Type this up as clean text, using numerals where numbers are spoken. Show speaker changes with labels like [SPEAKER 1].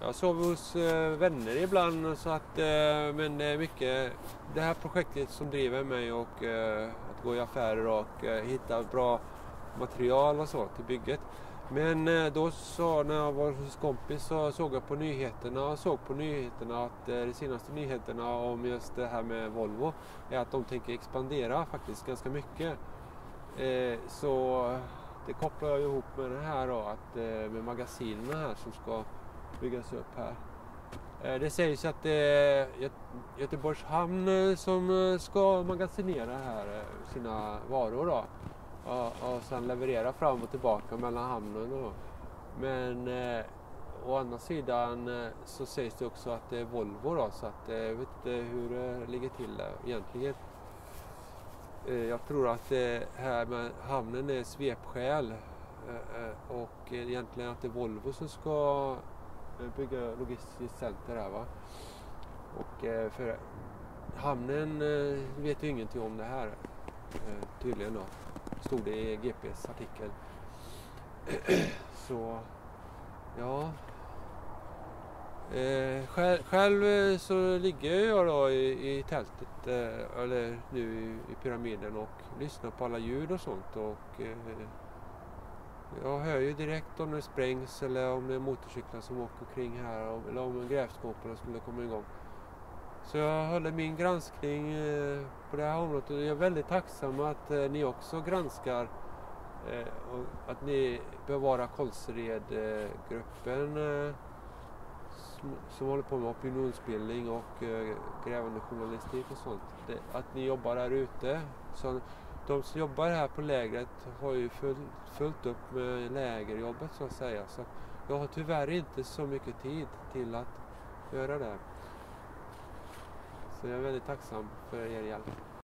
[SPEAKER 1] Jag sover hos vänner ibland, så att, men det är mycket det här projektet som driver mig, och att gå i affärer och hitta bra material och så till bygget. Men då så, när jag var hos kompis, så såg jag på nyheterna att de senaste nyheterna om just det här med Volvo är att de tänker expandera faktiskt ganska mycket. Så det kopplar jag ihop med det här då, att med magasinen här som ska byggas upp här. Det sägs att det är Göteborgs hamn som ska magasinera här sina varor då. Och sen leverera fram och tillbaka mellan hamnen då. Men å andra sidan så sägs det också att det är Volvo då, så att jag vet inte hur det ligger till där egentligen. Jag tror att det här med hamnen är svepskäl, och egentligen att det är Volvo som ska bygga logistiskt center här, va. Och för hamnen vet ju ingenting om det här tydligen då. Stod det i GPs artikel. Så ja. Själv så ligger jag då i tältet, eller nu i pyramiden, och lyssnar på alla ljud och sånt, och jag hör ju direkt om det sprängs eller om det är motorcyklar som åker kring här, eller om grävskoporna skulle komma igång. Så jag håller min granskning på det här området, och jag är väldigt tacksam att ni också granskar, och att ni bevarar Kålsered-gruppen som håller på med opinionsbildning och grävande journalistik och sånt. Att ni jobbar där ute. Så de som jobbar här på lägret har ju fullt upp med lägerjobbet, så att säga. Så jag har tyvärr inte så mycket tid till att göra det. Så jag är väldigt tacksam för er hjälp.